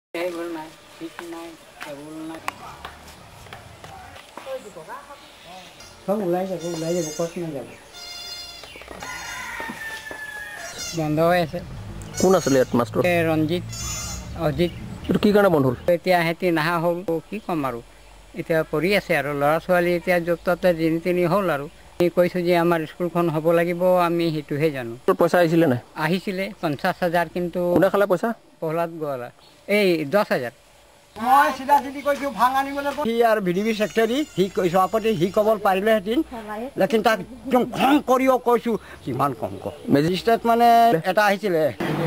Không lấy যাব কষ্ট না যাব বন্ধ হৈ আছে কোন আছিল ইয়াত মাষ্টৰ ৰঞ্জিত অজিত এইটো কি কাৰণে বন্ধ হ'ল এতিয়া হেতি নাহা হ'ল কি ক'ম আৰু এতিয়া কৰি আছে আৰু ল'ৰা ছোৱালী এতিয়া য'ত ত'তে দিন তিনি হ'ল আৰু আমি কৈছোঁ যে আমাৰ স্কুলখন হ'ব লাগিব আমি সেইটোহে জানো পইচা আহিছিলে নাই আহিছিলে 50,000 কিন্তু কোনে খালে পইচা প্ৰহ্লাদ গোৱালা এই 10,000 মই সিধা সিধি কৈছোঁ ভাং আনিবলৈ সি আৰু ভিডিবি ছেক্ৰেটাৰী সি সভাপতি সি ক'ব পাৰিলেহেঁতেন লেকিন তাক একদম খং কৰিও কৈছোঁ কিমান কম ক মেজিষ্ট্ৰেট মানে এটা আহিছিলে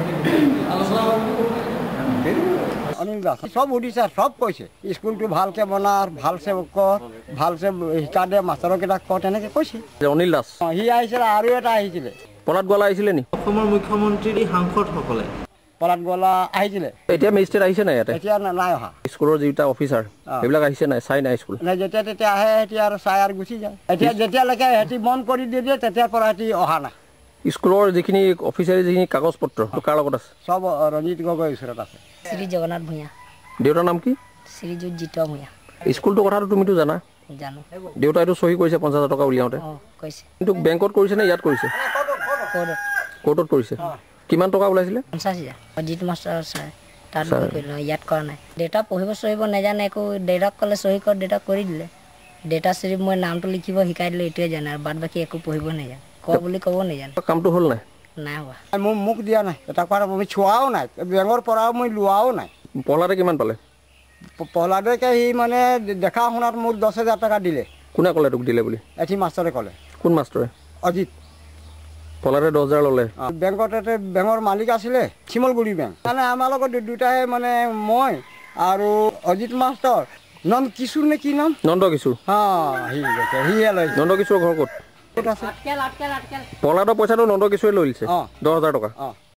অনিল দাস সব সুধিছে সব কৈছে স্কুলটো ভালকৈ বনা ভালছে কৰ ভালছে শিকা দে মাষ্টৰকেইটাক ক তেনেকৈ কৈছে অনিল দাস সি আহিছিলে আৰু এটা আহিছিলে প্ৰহ্লাদ গোৱালা আহিছিলে নি অসমৰ মুখ্যমন্ত্ৰী সাংসদসকলে প্ৰহ্লাদ গোৱালা আহিছিলে এতিয়া মেজিষ্ট্ৰেট আহিছে নাই ইয়াতে এতিয়া নাই অহা স্কুলৰ যিটা অফিচাৰ সেইবিলাক আহিছে নাই চাই নাই স্কুল নাই যেতিয়া তেতিয়া আহে এতিয়া আৰু চাই আৰু গুচি যায় এতিয়া যেতিয়ালৈকে সিহঁতি বন্ধ কৰি দিয়ে তেতিয়াৰ পৰা সিহঁতি অহা নাই স্কুলৰ যিখিনি অফিচাৰী যিখিনি কাগজ পত্ৰ কাৰ লগত আছে সব ৰঞ্জিত গগৈৰ ওচৰত আছে শ্ৰী জগন্নাথ ভূঞা দেউতাৰ নাম কি শ্ৰীযুত জিত ভূঞা স্কুলটোৰ কথাটো তুমিতো জানা জানো দেউতাইতো চহী কৰিছে 50,000 টকা উলিয়াওঁতে কৈছে কিন্তু বেংকত কৰিছে নে ইয়াত কৰিছে কোৰ্টত কৰিছে কিমান টকা ওলাইছিলে 50,000 অজিত মাষ্টৰ ছাৰ তাত কৰিলোঁ ইয়াত কৰা নাই দেউতা পঢ়িব চহিব নাজানে একো দেউতাক ক'লে চহী কৰ দেউতাক কৰি দিলে দেউতা চিৰিপ মই নামটো লিখিব শিকাই দিলে এইটোৱে জানে আৰু বাদ বাকী একো পঢ়িব নাজানে ক বুলি ক'ব নাজানে কামটো হ'ল নাই নাই হোৱা মোক দিয়া নাই এটা কৰা মই চোৱাও নাই বেংকৰ পৰাও মই লোৱাও নাই প্ৰহ্লাদে কিমান পালে প্ৰহ্লাদকে সি মানে দেখা শুনাত মোক 10,000 টকা দিলে কোনে ক'লে তোক দিলে বুলি এটি মাষ্টৰে ক'লে কোন মাষ্টৰে অজিত প্ৰহ্লাদে 10,000 ল'লে বেংকত বেংকৰ মালিক আছিলে শিমলগুৰি বেংক মানে আমাৰ লগত দুটাই মানে মই আৰু অজিত মাষ্টৰ নাম কিশোৰ নে কি নাম নন্দ কিশোৰ সিহে লৈ নন্দ কিশোৰৰ ঘৰ ক'ত আছে প্ৰহ্লাদৰ পইচাটো নন্দ কিশোৰে লৈ লৈছে 10,000 টকা